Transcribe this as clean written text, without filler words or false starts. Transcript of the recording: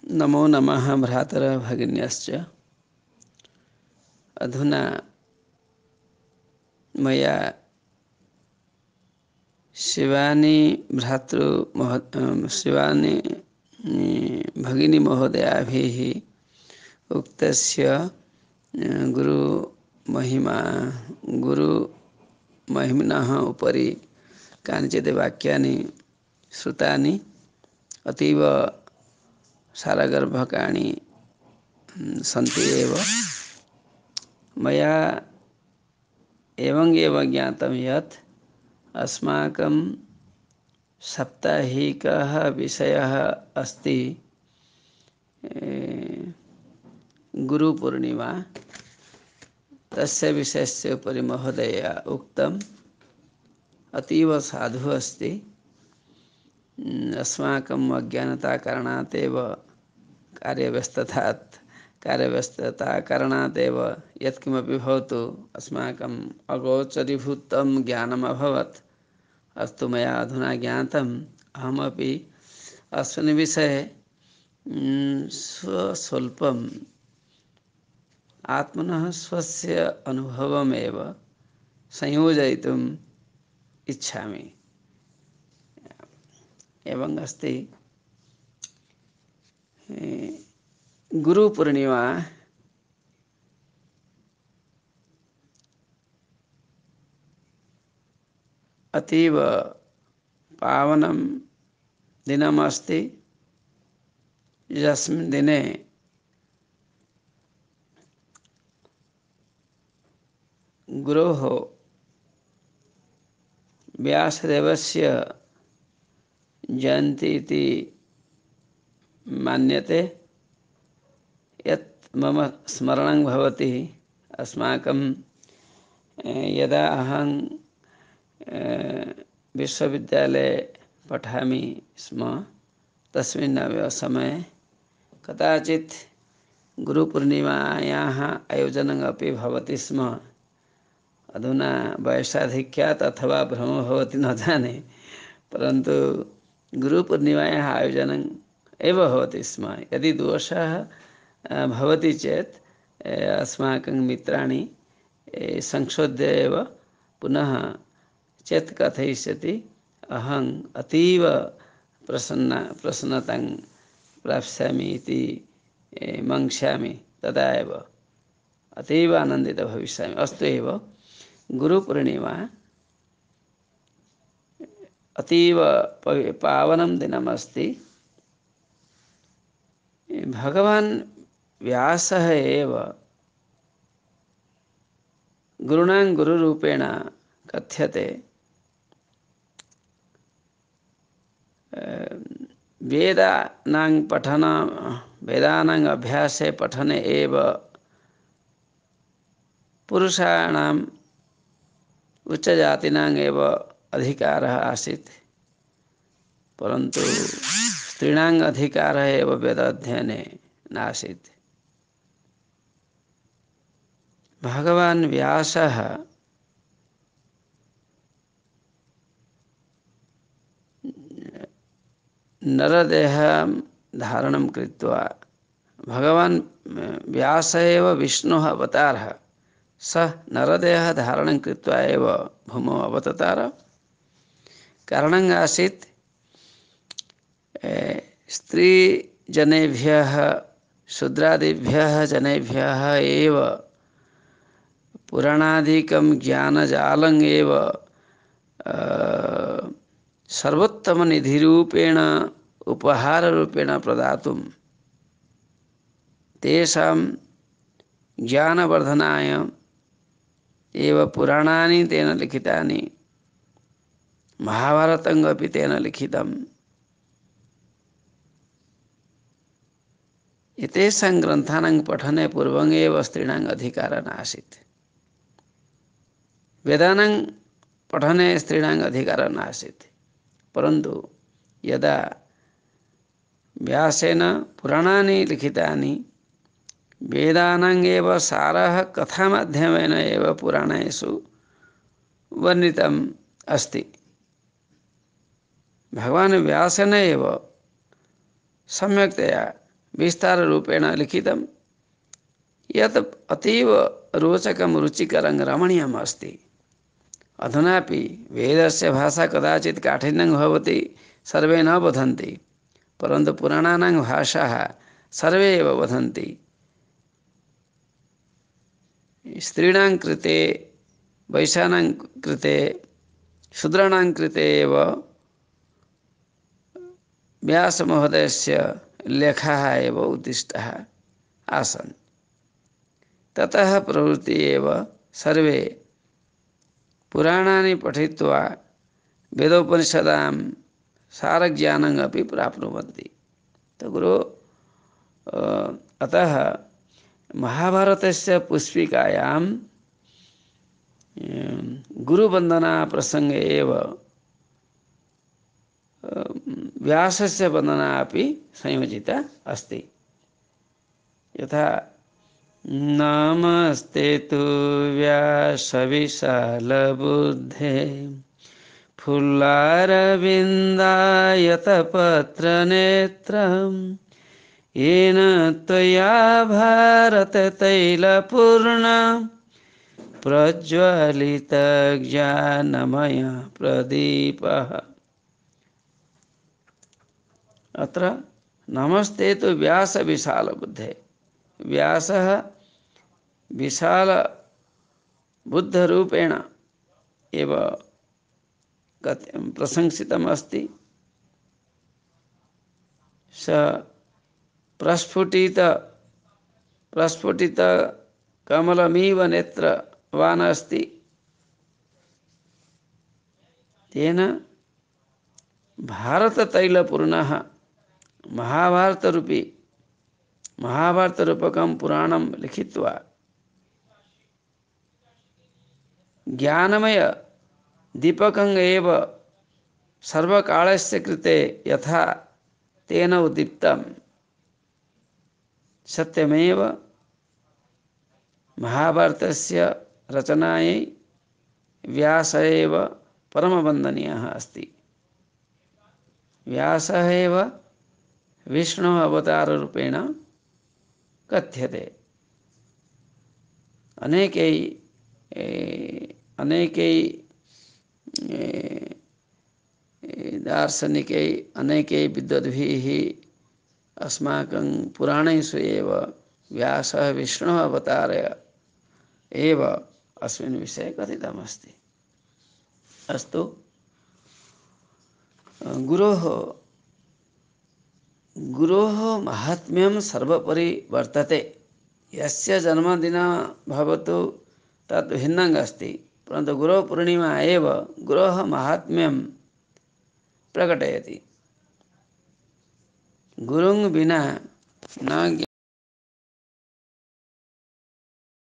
नमो नमः भ्रातरः भगिन्यश्च। अधुना मया शिवानी शिवानी भगिनी महोदयाभिः उक्तस्य गुरुमहिम्नः उपरि कानिचित् वाक्यानि श्रुतानि अतीव सारगर्भकाणि सन्ति एव। मया एवं ज्ञातं यत् अस्माकं साप्ताहिकः विषयः अस्ति गुरुपूर्णिमा। तस्य विषयस्य उपरि महोदया उक्तम् अतीव साधु अस्ति। अस्माकम् अज्ञानताकारणात् एव कार्यव्यस्तताकारणात् एव यत्किमपि भवतु अस्माकम् अगोचरीभूतं ज्ञानम् अभवत्। अस्तु, मया अधुना ज्ञातम्। अहमपि अस्मिन् विषये स्वल्पम् आत्मनः स्वस्य अनुभवमेव संयोजयितुम् इच्छामि। एवं अस्ति, गुरुपूर्णिमा अतीव पावनं दिनमस्ति, यस्मिन् दिने गुरोः व्यासदेवस्य जयन्ती इति मन्यते। यत् मम स्मरणं भवति, अस्माकं यदा अहं विश्वविद्यालये पठामि स्म तस्मिन् समये कदाचित् गुरुपूर्णिमायाः आयोजनम् अपि भवति स्म। अधुना वयसाधिक्यात् अथवा भ्रमो भवति न जाने, परन्तु गुरुपूर्णिमायाः आयोजनम् एव भवति स्म। यदि दोषः भवति चेत् अस्माकं मित्राणि संशोध्य एव पुनः चेत् कथयिष्यति। अहम् अतीव प्रसन्नतां प्राप्स्यामि इति मङ्क्षामि। तदा एव अतीव आनन्दितः भविष्यामि। अस्तु एव, गुरुपूर्णिमा अतीव पावनं दिनमस्ति। भगवान् व्यासः एव गुरुणां गुरुरूपेण कथ्यते। वेदानां अभ्यासे पठने एव पुरुषाणाम् उच्चजातीनाम् एव अधिकारः आसीत्, परन्तु स्त्रीणाम् अधिकारः एव वेदाध्ययने नासीत्। भगवान् व्यासः नरदेहं धारणं कृत्वा, भगवान् व्यासः एव विष्णुः अवतारः, सः नरदेहं धारणं कृत्वा एव भूमौ अवततार। कारणम् आसीत् स्त्रीजनेभ्यः शूद्रादिभ्यः जनेभ्यः एव पुराणादिकं ज्ञानजालम् एव सर्वोत्तमनिधिरूपेण उपहाररूपेण प्रदातुं, तेषां ज्ञानवर्धनाय एव पुराणानि तेन लिखितानि, महाभारतम् अपि तेन लिखितम्। एतेषां ग्रन्थानां पठने पूर्वम् एव स्त्रीणाम् अधिकारः नासीत्। वेदानां पठने स्त्रीणाम् अधिकारः नासीत्, परन्तु यदा व्यासेन पुराणानि लिखितानि, वेदानाम् एव सारः कथामाध्यमेन एव पुराणेषु वर्णितम् अस्ति। भगवान् व्यासेन एव सम्यक्तया विस्ताररूपेण लिखितं यत् अतीव रोचकं रुचिकरं रमणीयम् अस्ति। अधुनापि वेदस्य भाषा कदाचित् काठिन्यं भवति, सर्वे न वदन्ति, परन्तु पुराणानां भाषाः सर्वे एव वदन्ति। स्त्रीणां कृते, वैश्यानां कृते, शूद्राणां कृते एव व्यासमहोदयस्य लेखाः एव उद्दिष्टाः आसन्। ततः प्रवृत्ति एव सर्वे पुराणानि पठित्वा वेदोपनिषदां सारज्ञानम् अपि प्राप्नुवन्ति। तो गुरु अतः महाभारतस्य पुष्पिकायां गुरुवन्दना प्रसङ्गे एव व्यासस्य वन्दना अपि संयोजिता अस्ति। यथा नमस्ते तु व्यासविशालबुद्धे फुल्लारविन्दायतपत्रनेत्रं येन त्वया भारततैलपूर्णा प्रज्वलितज्ञानमय प्रदीपः। अत्र नमस्ते तु व्यासविशालबुद्धे, व्यासः विशालबुद्धरूपेण एव प्रशंसितमस्ति। स प्रस्फुटित कमलमिव नेत्रवान् अस्ति। तेन भारततैलपूर्णः महाभारतरूपकं पुराणं लिखित्वा ज्ञानमय दीपकं एव सर्वकालस्य कृते यथा तेन उद्दीप्तं सत्यमेव। महाभारतस्य रचनायै व्यासः एव परमवन्दनीयः अस्ति। व्यासः एव विष्णुः अवताररूपेण कथ्यते। अनेकै दार्शनिकै, अनेकै विद्वद्भिः अस्माकं पुराणेषु एव व्यासः विष्णुः अवतार एव अस्मिन् विषये कथितमस्ति। अस्तु, गुरोः माहात्म्यं सर्वोपरि वर्तते। यस्य जन्मदिनं भवतु तत् भिन्नम् अस्ति, परन्तु गुरोः पूर्णिमा एव गुरोः माहात्म्यं प्रकटयति। गुरुं विना न